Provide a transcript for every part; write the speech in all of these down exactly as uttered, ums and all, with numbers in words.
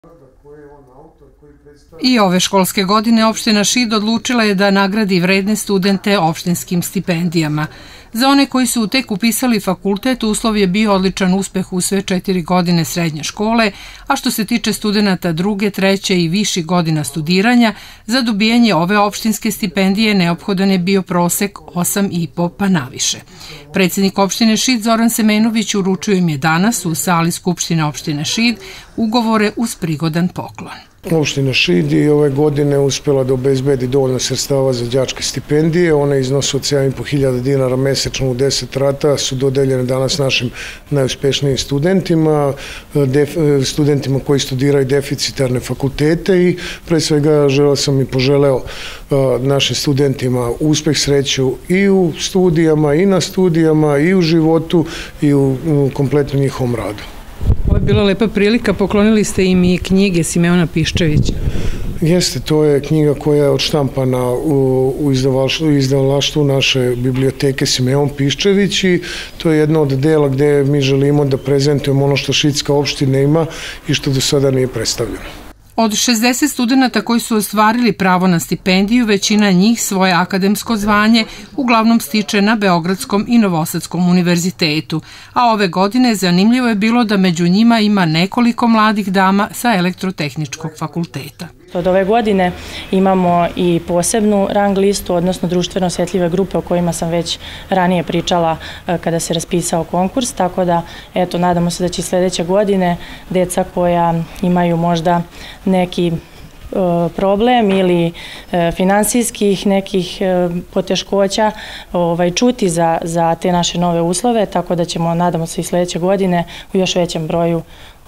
I ove školske godine opština Šid odlučila je da nagradi vredne studente opštinskim stipendijama. Za one koji su tek upisali fakultet, uslov je bio odličan uspeh u sve četiri godine srednje škole, a što se tiče studenata druge, treće i viših godina studiranja, za dobijanje ove opštinske stipendije neophodan je bio prosek osam i po pa naviše. Predsjednik opštine Šid Zoran Semenović uručio im je danas u sali Skupštine opštine Šid ugovore uz prigodan poklon. Opština Šid je ove godine uspjela da obezbedi dovoljno sredstava za đačke stipendije. One iznose od sedam i po hiljada dinara mesečno u deset rata, su dodeljene danas našim najuspešnijim studentima, studentima koji studiraju deficitarne fakultete i pre svega želeo sam i poželeo našim studentima uspeh, sreću i u studijama i na studijama i u životu i u kompletnom njihovom radu. Ovo je bila lepa prilika, poklonili ste im i knjige Simeona Piščevića. Jeste, to je knjiga koja je odštampana u izdavalaštvu naše biblioteke Simeon Piščević i to je jedno od dela gde mi želimo da prezentujemo ono što šidska opština ima i što do sada nije predstavljeno. Od šezdeset studenta koji su ostvarili pravo na stipendiju, većina njih svoje akademsko zvanje uglavnom stiče na Beogradskom i Novosadskom univerzitetu, a ove godine zanimljivo je bilo da među njima ima nekoliko mladih dama sa elektrotehničkog fakulteta. Od ove godine imamo i posebnu rang listu, odnosno društveno osjetljive grupe o kojima sam već ranije pričala kada se raspisao konkurs, tako da eto, nadamo se da će sljedeće godine deca koja imaju možda neki problem ili finansijskih nekih poteškoća čuti za te naše nove uslove, tako da ćemo, nadamo se i sljedeće godine, u još većem broju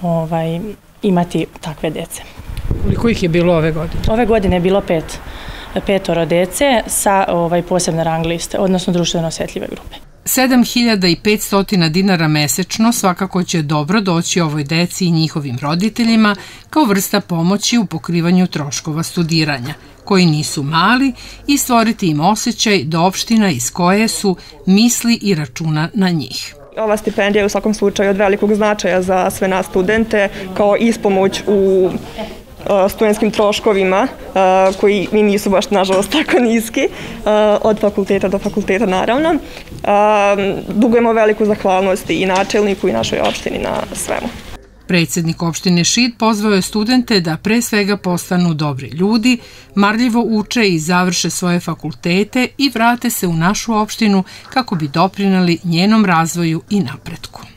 imati takve dece. Koliko ih je bilo ove godine? Ove godine je bilo pet, petoro dece sa posebne rang liste, odnosno društveno osjetljive grupe. sedam hiljada petsto dinara mesečno svakako će dobro doći ovoj deci i njihovim roditeljima kao vrsta pomoći u pokrivanju troškova studiranja, koji nisu mali, i stvoriti im osjećaj da opština iz koje su misli i računa na njih. Ova stipendija je u svakom slučaju od velikog značaja za sve nas studente kao ispomoć u studentskim troškovima koji mi nisu baš nažalost tako niski, od fakulteta do fakulteta naravno. Dugujemo veliku zahvalnost i načelniku i našoj opštini na svemu. Predsjednik opštine Šid pozvao je studente da pre svega postanu dobri ljudi, marljivo uče i završe svoje fakultete i vrate se u našu opštinu kako bi doprineli njenom razvoju i napretku.